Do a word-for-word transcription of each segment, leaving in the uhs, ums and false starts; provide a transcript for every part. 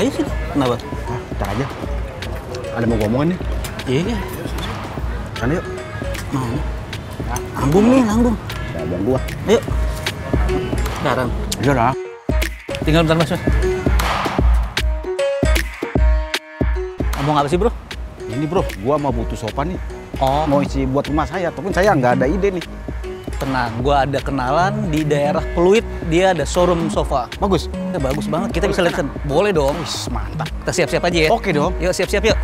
aja sih. Kenapa? Ah, ntar aja. Ada mau ngomongin nih. Iya. Sana yuk. Mana? Nanggung nih, nanggung. Ya, biar gua. Ayo. Sekarang. Iya dah. Tinggal bentar mas. Ngomong apa sih bro? Ini bro, gua mau butuh sofa nih. Oh, Mau isi buat rumah saya, tapi saya nggak ada ide nih. tenang. Gua ada kenalan di daerah Pluit. Dia ada showroom sofa. Bagus. Ya, bagus banget. Kita bisa lihat. Boleh dong. Wis, mantap. Kita siap-siap aja ya. Oke dong. Yuk siap-siap yuk.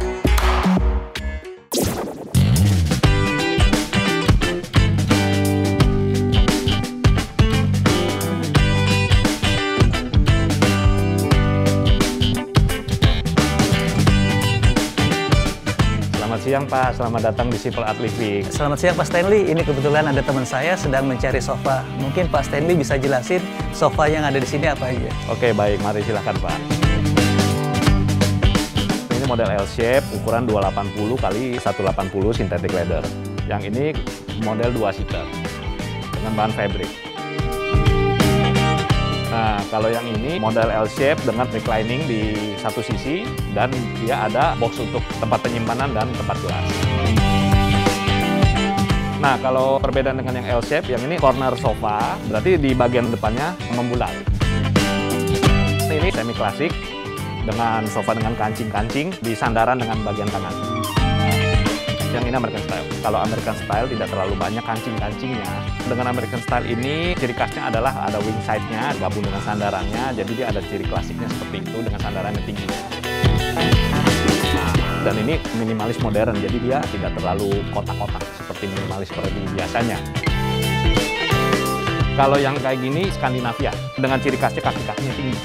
Selamat siang Pak, selamat datang di Simple Art Living. Selamat siang Pak Stanley. Ini kebetulan ada teman saya sedang mencari sofa. Mungkin Pak Stanley bisa jelasin sofa yang ada di sini apa aja. Oke baik, mari silakan Pak. Ini model L-shape, ukuran dua ratus delapan puluh kali seratus delapan puluh synthetic leather. Yang ini model dua seater dengan bahan fabric. Nah, kalau yang ini model L-shape dengan reclining di satu sisi dan dia ada box untuk tempat penyimpanan dan tempat gelas. Nah, kalau perbedaan dengan yang L-shape, yang ini corner sofa, berarti di bagian depannya membulat. Ini semi klasik dengan sofa dengan kancing-kancing di sandaran dengan bagian kanan. Yang ini American Style. Kalau American Style tidak terlalu banyak kancing-kancingnya. Dengan American Style ini ciri khasnya adalah ada wing side-nya gabung dengan sandarannya, jadi dia ada ciri klasiknya seperti itu dengan sandarannya tinggi. Nah, dan ini minimalis modern, jadi dia tidak terlalu kotak-kotak seperti minimalis seperti biasanya. Kalau yang kayak gini Skandinavia dengan ciri khasnya kaki-kakinya tinggi.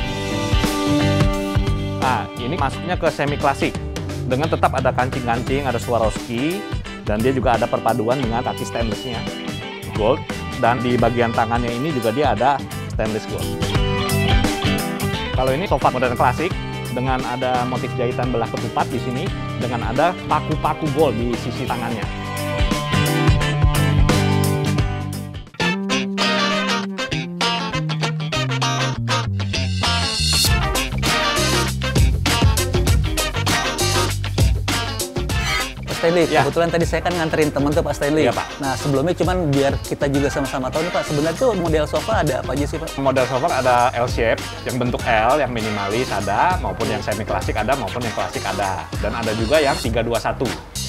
Nah, ini masuknya ke semi klasik dengan tetap ada kancing-kancing, ada Swarovski, dan dia juga ada perpaduan dengan kaki stainlessnya gold, dan di bagian tangannya ini juga dia ada stainless gold. Kalau ini sofa modern klasik dengan ada motif jahitan belah ketupat di sini, dengan ada paku-paku gold di sisi tangannya. Stanley, Ya. kebetulan tadi saya kan nganterin temen tuh Pak Stanley. Iya, Pak. Nah sebelumnya cuman biar kita juga sama-sama tahu nih Pak, sebenarnya tuh model sofa ada apa aja sih Pak? Model sofa ada L-shape, yang bentuk L, yang minimalis ada, maupun yang semi klasik ada, maupun yang klasik ada. Dan ada juga yang tiga dua satu.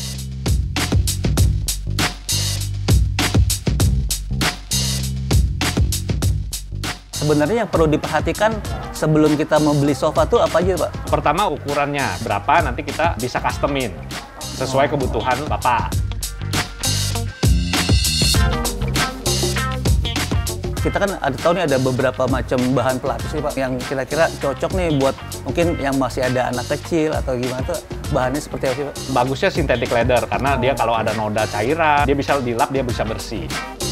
Sebenarnya yang perlu diperhatikan sebelum kita mau beli sofa tuh apa aja Pak? Pertama ukurannya berapa, nanti kita bisa customin sesuai kebutuhan Bapak. Kita kan ada tahu nih ada beberapa macam bahan pelapis nih Pak yang kira-kira cocok nih buat mungkin yang masih ada anak kecil atau gimana tuh bahannya seperti apa sih Pak? Bagusnya synthetic leather karena dia kalau ada noda cairan, dia bisa dilap, dia bisa bersih.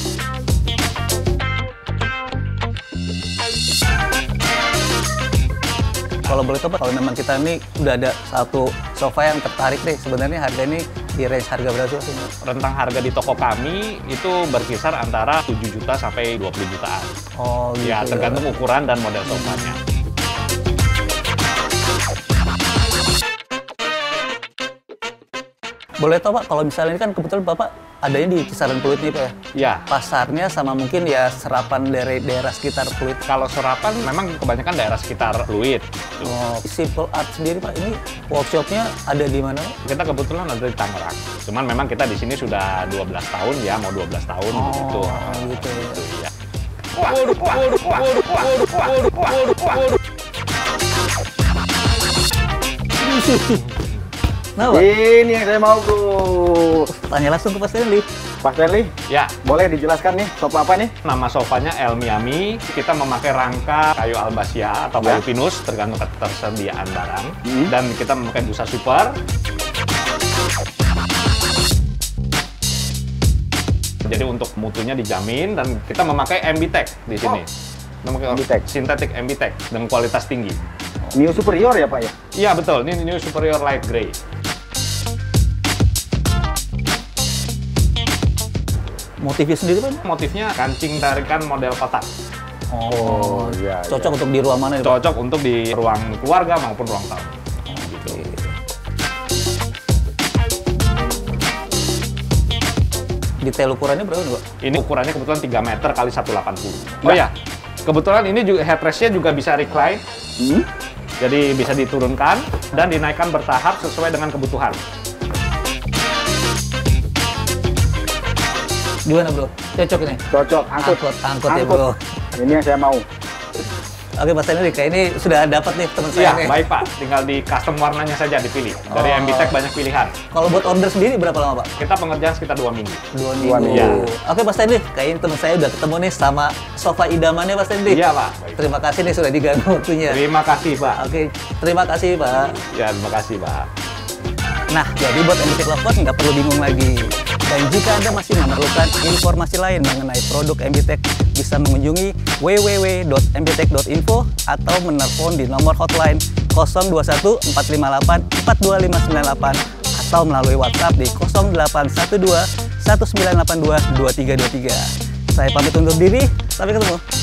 Kalau boleh tahu Pak, kalau memang kita ini udah ada satu sofa yang tertarik deh, sebenarnya harga ini di range harga berapa sih? Rentang harga di toko kami itu berkisar antara tujuh juta sampai dua puluh jutaan. Oh gitu Ya, tergantung ukuran dan model sofanya. Boleh tahu Pak, kalau misalnya ini kan kebetulan Bapak adanya di kisaran Pluit nih Pak ya? Ya, Pasarnya sama mungkin ya serapan dari daerah sekitar Pluit. kalau serapan memang kebanyakan daerah sekitar Pluit. Oh, Simple Art sendiri Pak, ini workshopnya ada di mana Pak? Kita kebetulan ada di Tangerang. Cuman memang kita di sini sudah dua belas tahun ya, mau dua belas tahun Oh, gitu. gitu ya. Gitu, ya. Waduh, waduh, waduh, waduh, waduh, waduh, waduh. Nah Pak, Ini yang saya mau tuh. tanya langsung ke Pak Stanley. Pak Stanley, Ya, boleh dijelaskan nih sofa apa nih? nama sofanya El Miami. Kita memakai rangka kayu albasia atau kayu Ya. pinus, tergantung ketersediaan barang. Hmm. Dan kita memakai busa super. Jadi untuk mutunya dijamin, dan kita memakai M B Tech di sini. Memakai M B Tech. Synthetic M B Tech dengan kualitas tinggi. Neo Superior ya Pak ya? Iya betul, ini New Superior Light Grey. Motifnya sendiri Pak? Motifnya kancing tarikan model kotak. Oh, iya, cocok iya. untuk di ruang mana ya, Pak? Cocok untuk di ruang keluarga maupun ruang tamu. Oke. Detail ukurannya berapa nih, Pak? Ini ukurannya kebetulan tiga meter kali seratus delapan puluh. Oh ya, kebetulan ini juga headrest-nya juga bisa recline. Hmm? Jadi bisa diturunkan dan dinaikkan bertahap sesuai dengan kebutuhan. Gimana, Bro? Cocok ini? Cocok, angkut. Angkut, angkut ya, Bro. Ini yang saya mau. Oke, Mas Henry, kayak ini sudah dapat nih teman saya Iya, nih. baik Pak. Tinggal di custom warnanya saja dipilih. Dari Oh. M B T E C banyak pilihan. Kalau buat order sendiri berapa lama, Pak? Kita pengerjaan sekitar dua minggu. Dua Dua minggu. minggu. Oke, Mas Henry, kayaknya teman saya udah ketemu nih sama sofa idamannya, Mas Henry. Iya Pak. Baik. Terima kasih nih sudah diganggu waktunya. Terima kasih Pak. Oke, terima kasih, Pak. Ya, terima kasih Pak. Nah, jadi buat M B T E C Lovers nggak perlu bingung lagi. Dan jika Anda masih memerlukan informasi lain mengenai produk M B T E C, bisa mengunjungi w w w dot m b t e c dot info atau menelpon di nomor hotline nol dua satu empat lima delapan empat dua lima sembilan delapan atau melalui WhatsApp di nol delapan satu dua satu sembilan delapan dua dua tiga dua tiga. Saya pamit undur diri, sampai ketemu.